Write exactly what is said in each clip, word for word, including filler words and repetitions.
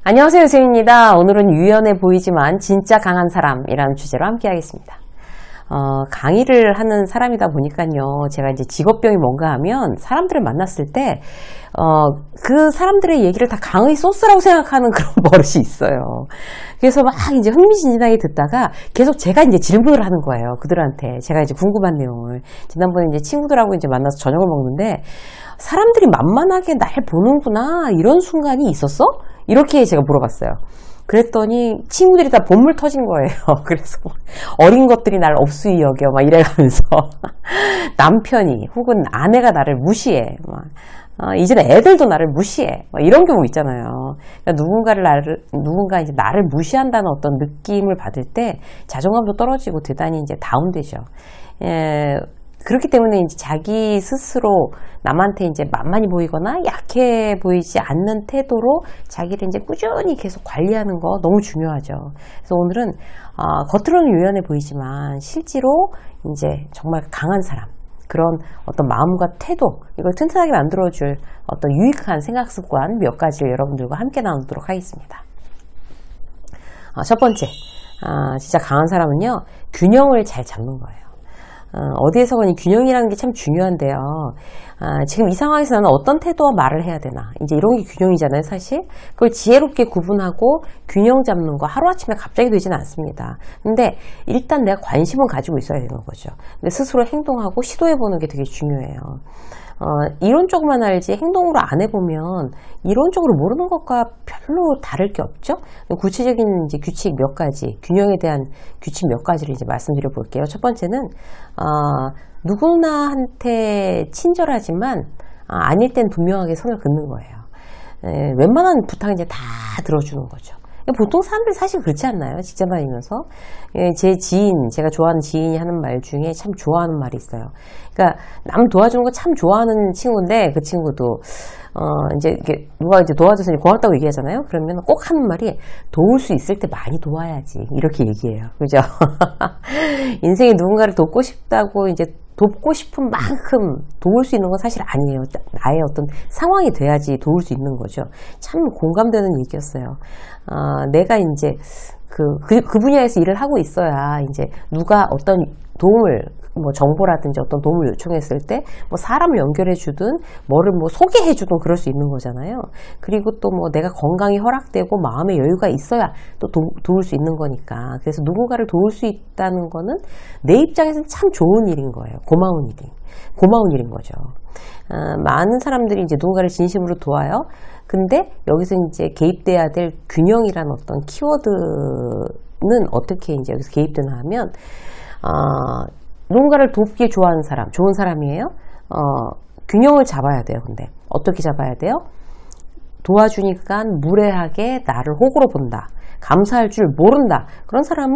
안녕하세요, 유쌤입니다. 오늘은 유연해 보이지만 진짜 강한 사람이라는 주제로 함께 하겠습니다. 어, 강의를 하는 사람이다 보니까요, 제가 이제 직업병이 뭔가 하면 사람들을 만났을 때, 어, 그 사람들의 얘기를 다 강의 소스라고 생각하는 그런 버릇이 있어요. 그래서 막 이제 흥미진진하게 듣다가 계속 제가 이제 질문을 하는 거예요. 그들한테. 제가 이제 궁금한 내용을. 지난번에 이제 친구들하고 이제 만나서 저녁을 먹는데, 사람들이 만만하게 날 보는구나, 이런 순간이 있었어? 이렇게 제가 물어봤어요. 그랬더니 친구들이 다 본물 터진 거예요. 그래서 어린 것들이 날 업수이 여겨 막 이래가면서 남편이 혹은 아내가 나를 무시해. 막 어, 이제는 애들도 나를 무시해. 막 이런 경우 있잖아요. 그러니까 누군가를 나를 누군가 이제 나를 무시한다는 어떤 느낌을 받을 때 자존감도 떨어지고 대단히 이제 다운되죠. 예, 그렇기 때문에 이제 자기 스스로 남한테 이제 만만히 보이거나 약해 보이지 않는 태도로 자기를 이제 꾸준히 계속 관리하는 거 너무 중요하죠. 그래서 오늘은 어, 겉으로는 유연해 보이지만 실제로 이제 정말 강한 사람, 그런 어떤 마음과 태도, 이걸 튼튼하게 만들어줄 어떤 유익한 생각 습관 몇 가지를 여러분들과 함께 나누도록 하겠습니다. 어, 첫 번째, 어, 진짜 강한 사람은요, 균형을 잘 잡는 거예요. 어, 어디에서건 이 균형이라는 게 참 중요한데요. 아, 지금 이 상황에서 나는 어떤 태도와 말을 해야 되나, 이제 이런 게 균형이잖아요, 사실. 그걸 지혜롭게 구분하고 균형 잡는 거 하루아침에 갑자기 되지는 않습니다. 근데 일단 내가 관심은 가지고 있어야 되는 거죠. 근데 스스로 행동하고 시도해보는 게 되게 중요해요. 어, 이론적으로만 알지 행동으로 안 해보면 이론적으로 모르는 것과 별로 다를 게 없죠. 구체적인 이제 규칙 몇 가지, 균형에 대한 규칙 몇 가지를 이제 말씀드려 볼게요. 첫 번째는 어, 누구나한테 친절하지만 어, 아닐 땐 분명하게 선을 긋는 거예요. 에, 웬만한 부탁 이제 다 들어주는 거죠. 보통 사람들이 사실 그렇지 않나요? 직장 다니면서. 제 지인, 제가 좋아하는 지인이 하는 말 중에 참 좋아하는 말이 있어요. 그러니까 남 도와주는 거 참 좋아하는 친구인데, 그 친구도 어 이제 이렇게 누가 이제 도와줘서 고맙다고 얘기하잖아요. 그러면 꼭 하는 말이, 도울 수 있을 때 많이 도와야지, 이렇게 얘기해요. 그죠? 인생에 누군가를 돕고 싶다고 이제 돕고 싶은 만큼 도울 수 있는 건 사실 아니에요. 나의 어떤 상황이 돼야지 도울 수 있는 거죠. 참 공감되는 얘기였어요. 어, 내가 이제 그, 그, 그 분야에서 일을 하고 있어야 이제 누가 어떤 도움을, 뭐 정보라든지 어떤 도움을 요청했을 때 뭐 사람을 연결해 주든 뭐를 뭐 소개해 주든 그럴 수 있는 거잖아요. 그리고 또 뭐 내가 건강이 허락되고 마음의 여유가 있어야 또 도, 도울 수 있는 거니까. 그래서 누군가를 도울 수 있다는 거는 내 입장에서는 참 좋은 일인 거예요. 고마운 일이. 고마운 일인 거죠. 어, 많은 사람들이 이제 누군가를 진심으로 도와요. 근데 여기서 이제 개입돼야 될 균형이라는 어떤 키워드는 어떻게 이제 여기서 개입되나 하면, 어, 누군가를 돕기 좋아하는 사람, 좋은 사람이에요. 어, 균형을 잡아야 돼요. 근데 어떻게 잡아야 돼요? 도와주니까 무례하게 나를 호구로 본다, 감사할 줄 모른다, 그런 사람은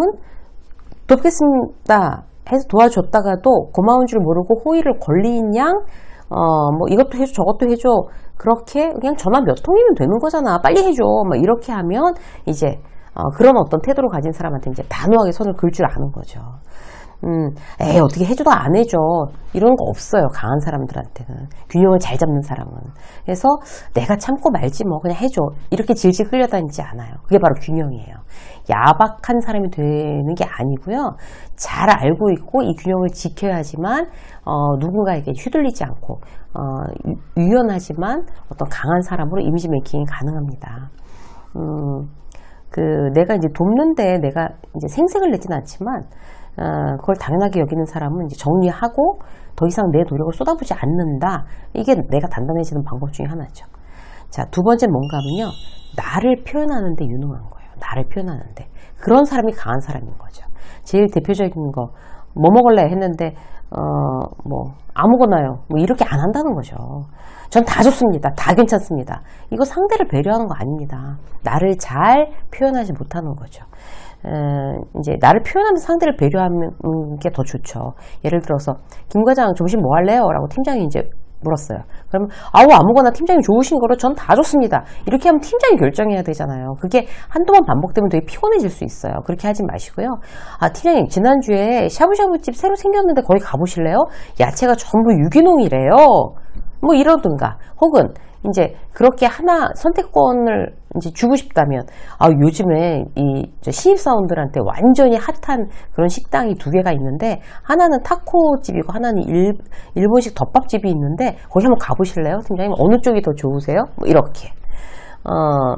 돕겠습니다 해서 도와줬다가도 고마운 줄 모르고 호의를 걸린 양, 어, 뭐 이것도 해줘 저것도 해줘, 그렇게 그냥 전화 몇 통이면 되는 거잖아, 빨리 해줘, 뭐 이렇게 하면 이제 어, 그런 어떤 태도를 가진 사람한테 이제 단호하게 손을 글 줄 아는 거죠. 음, 에이, 어떻게 해줘도 안 해줘, 이런 거 없어요. 강한 사람들한테는. 균형을 잘 잡는 사람은. 그래서 내가 참고 말지 뭐 그냥 해줘, 이렇게 질질 끌려다니지 않아요. 그게 바로 균형이에요. 야박한 사람이 되는 게 아니고요, 잘 알고 있고 이 균형을 지켜야지만 어, 누군가에게 휘둘리지 않고 어, 유, 유연하지만 어떤 강한 사람으로 이미지 메이킹이 가능합니다. 음, 그 내가 이제 돕는데 내가 이제 생색을 내진 않지만 어, 그걸 당연하게 여기는 사람은 이제 정리하고 더 이상 내 노력을 쏟아부지 않는다. 이게 내가 단단해지는 방법 중에 하나죠. 자, 두 번째는 뭔가 하면요, 나를 표현하는데 유능한 거예요. 나를 표현하는데. 그런 사람이 강한 사람인 거죠. 제일 대표적인 거, 뭐 먹을래 했는데 어, 뭐 아무거나요, 뭐 이렇게 안 한다는 거죠. 전 다 좋습니다, 다 괜찮습니다. 이거 상대를 배려하는 거 아닙니다. 나를 잘 표현하지 못하는 거죠. 에, 이제 나를 표현하면서 상대를 배려하는 게 더 좋죠. 예를 들어서 김 과장 점심 뭐 할래요? 라고 팀장이 이제 물었어요. 그러면 아우 아무거나 팀장이 좋으신 거로 전 다 좋습니다, 이렇게 하면 팀장이 결정해야 되잖아요. 그게 한두 번 반복되면 되게 피곤해질 수 있어요. 그렇게 하지 마시고요. 아, 팀장님 지난주에 샤브샤브집 새로 생겼는데 거기 가보실래요? 야채가 전부 유기농이래요. 뭐 이러든가, 혹은 이제 그렇게 하나 선택권을 이제 주고 싶다면, 아, 요즘에 이 신입사원들한테 완전히 핫한 그런 식당이 두 개가 있는데, 하나는 타코집이고, 하나는 일, 일본식 덮밥집이 있는데, 거기 한번 가보실래요? 팀장님, 어느 쪽이 더 좋으세요? 뭐, 이렇게. 어,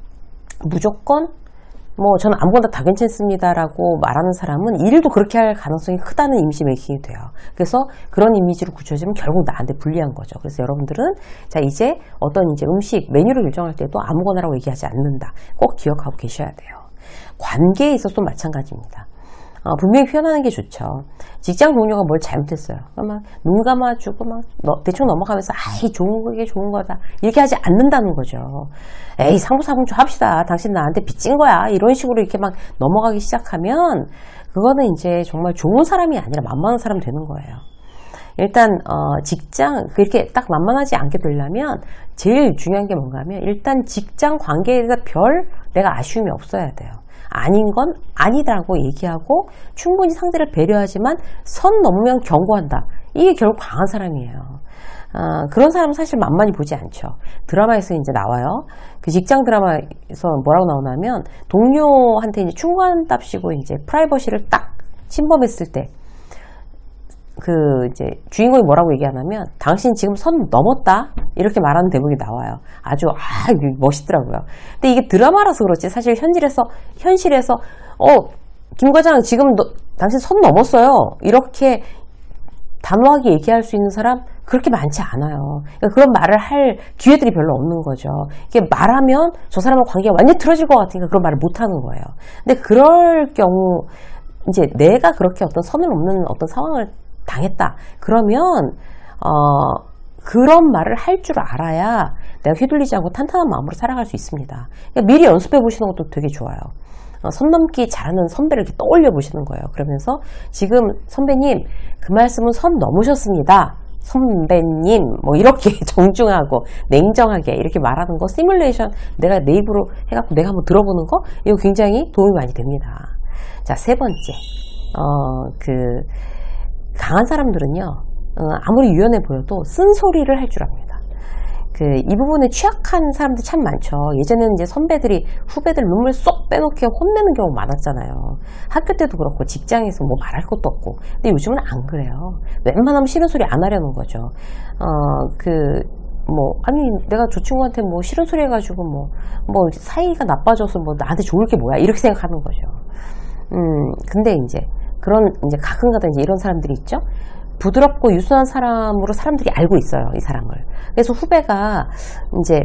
무조건, 뭐, 저는 아무거나 다 괜찮습니다라고 말하는 사람은 일도 그렇게 할 가능성이 크다는 이미지 메이킹이 돼요. 그래서 그런 이미지로 굳혀지면 결국 나한테 불리한 거죠. 그래서 여러분들은, 자, 이제 어떤 이제 음식, 메뉴를 결정할 때도 아무거나라고 얘기하지 않는다. 꼭 기억하고 계셔야 돼요. 관계에 있어서도 마찬가지입니다. 어, 분명히 표현하는 게 좋죠. 직장 동료가 뭘 잘못했어요. 그러면 눈 감아주고 막 대충 넘어가면서 아이 좋은 게 좋은 거다 이렇게 하지 않는다는 거죠. 에이 상부상부 좀 합시다. 당신 나한테 빚진 거야. 이런 식으로 이렇게 막 넘어가기 시작하면 그거는 이제 정말 좋은 사람이 아니라 만만한 사람 되는 거예요. 일단 어, 직장 그렇게 딱 만만하지 않게 되려면 제일 중요한 게 뭔가 하면 일단 직장 관계에 대해서 별 내가 아쉬움이 없어야 돼요. 아닌 건 아니다라고 얘기하고 충분히 상대를 배려하지만 선 넘으면 경고한다. 이게 결국 강한 사람이에요. 아, 그런 사람은 사실 만만히 보지 않죠. 드라마에서 이제 나와요. 그 직장 드라마에서 뭐라고 나오냐면 동료한테 이제 충고한답시고 이제 프라이버시를 딱 침범했을 때 그 이제 주인공이 뭐라고 얘기하냐면 당신 지금 선 넘었다 이렇게 말하는 대목이 나와요. 아주 아 멋있더라고요. 근데 이게 드라마라서 그렇지 사실 현실에서 현실에서 어 김 과장 지금 너, 당신 선 넘었어요 이렇게 단호하게 얘기할 수 있는 사람 그렇게 많지 않아요. 그러니까 그런 말을 할 기회들이 별로 없는 거죠. 이게 말하면 저 사람과 관계가 완전히 틀어질 것 같으니까 그런 말을 못 하는 거예요. 근데 그럴 경우 이제 내가 그렇게 어떤 선을 넘는 어떤 상황을 당했다. 그러면 어, 그런 말을 할 줄 알아야 내가 휘둘리지 않고 탄탄한 마음으로 살아갈 수 있습니다. 그러니까 미리 연습해 보시는 것도 되게 좋아요. 어, 선 넘기 잘하는 선배를 이렇게 떠올려 보시는 거예요. 그러면서 지금 선배님 그 말씀은 선 넘으셨습니다. 선배님 뭐 이렇게 정중하고 냉정하게 이렇게 말하는 거 시뮬레이션 내가 내 입으로 해갖고 내가 한번 들어보는 거 이거 굉장히 도움이 많이 됩니다. 자, 세 번째 어, 그 강한 사람들은요 어, 아무리 유연해 보여도 쓴소리를 할 줄 압니다. 그 이 부분에 취약한 사람들 참 많죠. 예전에는 이제 선배들이 후배들 눈물 쏙 빼놓게 혼내는 경우 많았잖아요. 학교 때도 그렇고 직장에서 뭐 말할 것도 없고. 근데 요즘은 안 그래요. 웬만하면 싫은 소리 안 하려는 거죠. 어, 그 뭐 아니 내가 저 친구한테 뭐 싫은 소리 해가지고 뭐 뭐 사이가 나빠져서 뭐 나한테 좋을 게 뭐야 이렇게 생각하는 거죠. 음 근데 이제 그런 이제 가끔가다 이제 이런 사람들이 있죠. 부드럽고 유순한 사람으로 사람들이 알고 있어요, 이 사람을. 그래서 후배가 이제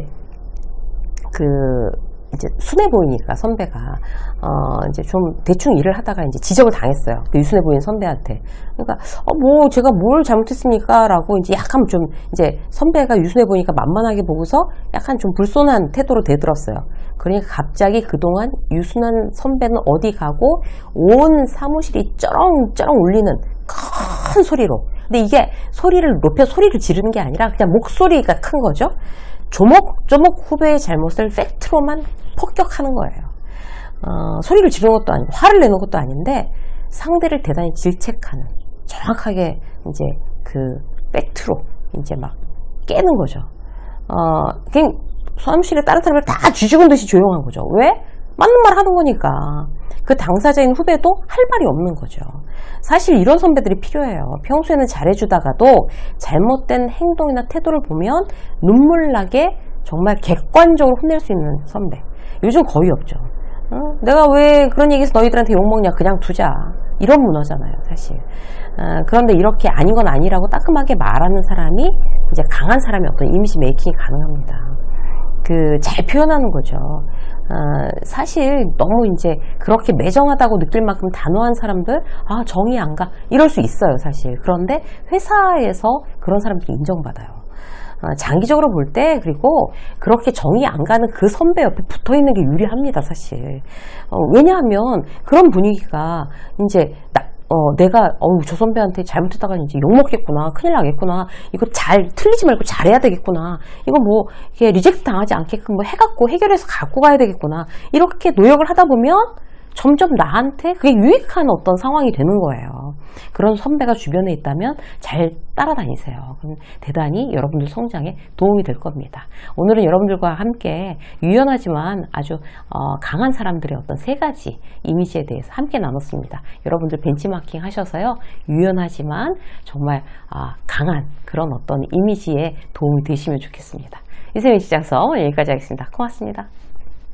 그 이제 순해 보이니까 선배가 어 이제 좀 대충 일을 하다가 이제 지적을 당했어요. 그 유순해 보이는 선배한테. 그러니까 어 뭐 제가 뭘 잘못했습니까라고 이제 약간 좀 이제 선배가 유순해 보이니까 만만하게 보고서 약간 좀 불손한 태도로 대들었어요. 그러니까 갑자기 그동안 유순한 선배는 어디 가고 온 사무실이 쩌렁쩌렁 울리는 큰 소리로. 근데 이게 소리를 높여 소리를 지르는 게 아니라 그냥 목소리가 큰 거죠. 조목조목 후배의 잘못을 팩트로만 폭격하는 거예요. 어, 소리를 지르는 것도 아니고 화를 내는 것도 아닌데 상대를 대단히 질책하는 정확하게 이제 그 팩트로 이제 막 깨는 거죠. 어, 그냥 사무실에 다른 사람을 다 쥐죽은 듯이 조용한 거죠. 왜? 맞는 말 하는 거니까. 그 당사자인 후배도 할 말이 없는 거죠. 사실 이런 선배들이 필요해요. 평소에는 잘해주다가도 잘못된 행동이나 태도를 보면 눈물 나게 정말 객관적으로 혼낼 수 있는 선배. 요즘 거의 없죠. 어? 내가 왜 그런 얘기해서 너희들한테 욕먹냐 그냥 두자. 이런 문화잖아요, 사실. 어, 그런데 이렇게 아닌 건 아니라고 따끔하게 말하는 사람이 이제 강한 사람의 어떤 이미지 메이킹이 가능합니다. 그 잘 표현하는 거죠. 어, 사실 너무 이제 그렇게 매정하다고 느낄 만큼 단호한 사람들 아 정이 안 가 이럴 수 있어요 사실. 그런데 회사에서 그런 사람들이 인정받아요. 어, 장기적으로 볼 때 그리고 그렇게 정이 안 가는 그 선배 옆에 붙어있는 게 유리합니다 사실. 어, 왜냐하면 그런 분위기가 이제 나, 어, 내가, 어우, 저 선배한테 잘못했다가 이제 욕먹겠구나. 큰일 나겠구나. 이거 잘, 틀리지 말고 잘해야 되겠구나. 이거 뭐, 이게 리젝트 당하지 않게끔 뭐 해갖고 해결해서 갖고 가야 되겠구나. 이렇게 노력을 하다 보면 점점 나한테 그게 유익한 어떤 상황이 되는 거예요. 그런 선배가 주변에 있다면 잘 따라다니세요. 그럼 대단히 여러분들 성장에 도움이 될 겁니다. 오늘은 여러분들과 함께 유연하지만 아주 어, 강한 사람들의 어떤 세 가지 이미지에 대해서 함께 나눴습니다. 여러분들 벤치마킹 하셔서요. 유연하지만 정말 어, 강한 그런 어떤 이미지에 도움이 되시면 좋겠습니다. 이세미 시장서 여기까지 하겠습니다. 고맙습니다.